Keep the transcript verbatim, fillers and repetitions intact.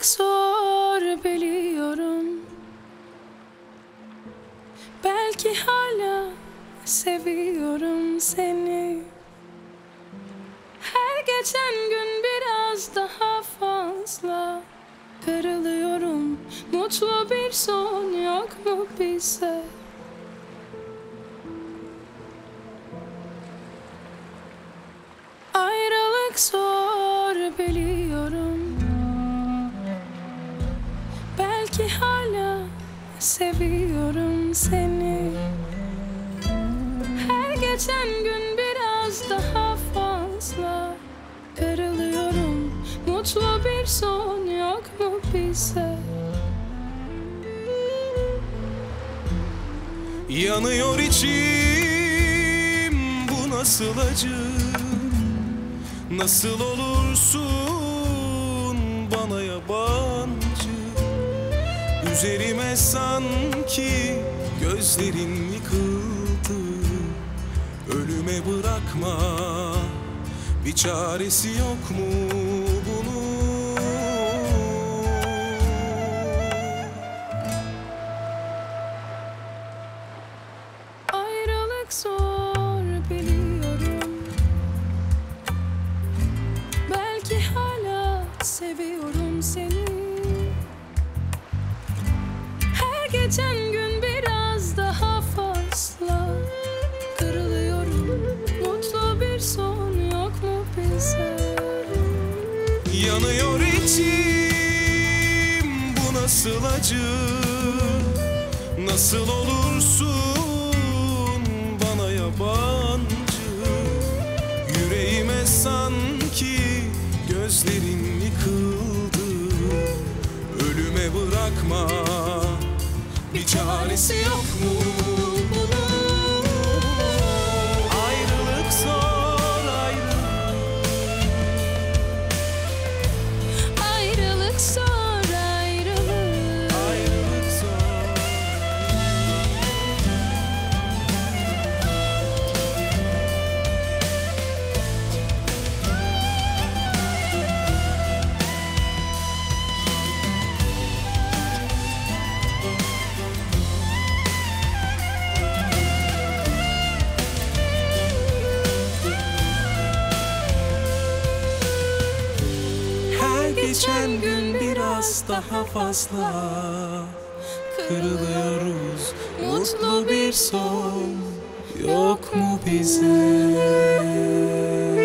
Ayrılık zor biliyorum. Belki hala seviyorum seni. Her geçen gün biraz daha fazla kırılıyorum. Mutlu bir son yok mu bize? Ayrılık zor biliyorum. Belki hala seviyorum seni. Her geçen gün biraz daha fazla kırılıyorum. Mutlu bir son yok mu bize? Yanıyor içim, bu nasıl acı? Nasıl olursun bana yabancı? Üzerime sanki gözlerin yıkıldı. Ölüme bırakma, bir çaresi yok mu bunun? Ayrılık zor biliyorum. Belki hala seviyorum seni. Her geçen gün biraz daha fazla kırılıyorum. Mutlu bir son yok mu bize? Yanıyor içim, bu nasıl acı? Nasıl olursun bana yabancı? Yüreğime sanki gözlerin yıkıldı. Ölüme bırakma, bir çaresi yok mu bunun? Ayrılık zor, ayrılık. Ayrılık zor, ayrılık. Ayrılık zor. Her geçen gün biraz daha fazla kırılıyoruz. Mutlu bir son yok mu bize?